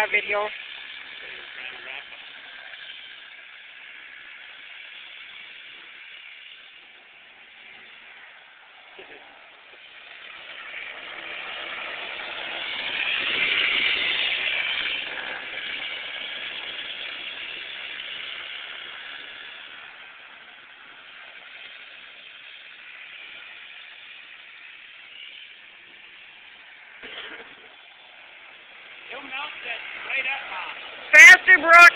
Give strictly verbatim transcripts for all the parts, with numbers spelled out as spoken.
my video. He'll melt that right up on. Faster, Brook!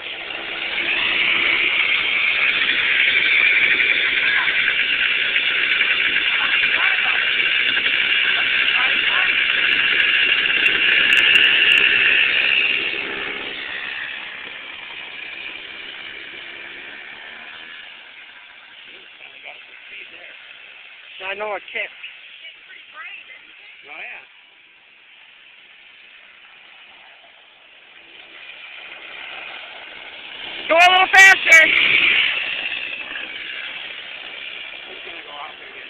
I know it can't. Oh, yeah. Go a little faster! It's going to go off again.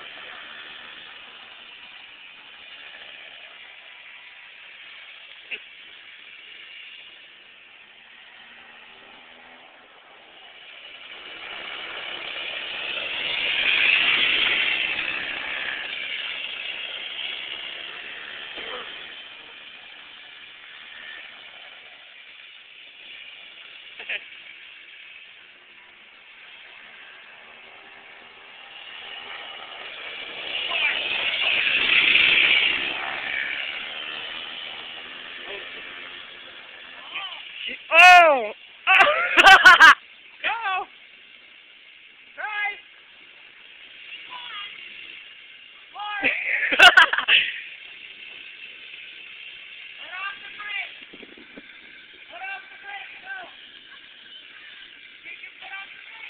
Oh! Go! Try! More! Put off the brake! Put off the brake, go! You can put off the brake!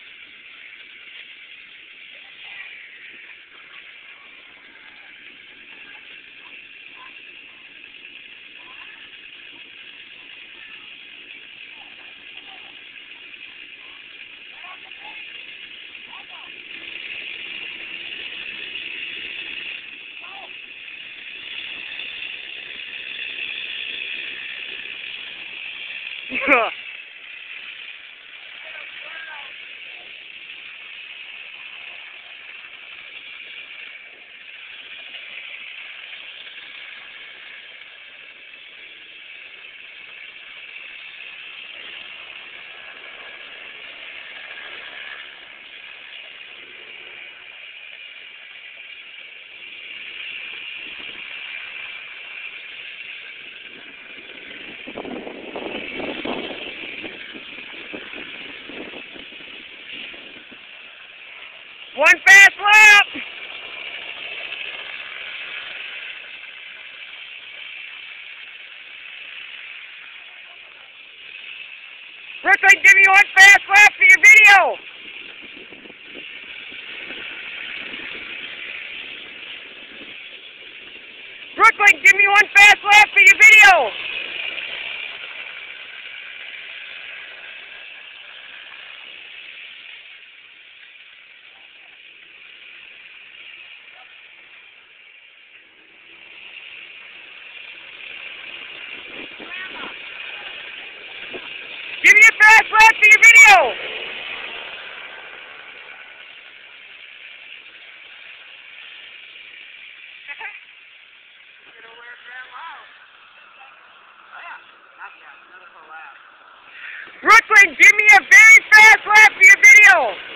One fast lap! Brooklyn, give me one fast lap for your video! Brooklyn, give me one fast lap for your video! Give me a fast lap for your video! Brooklyn, give me a very fast lap for your video!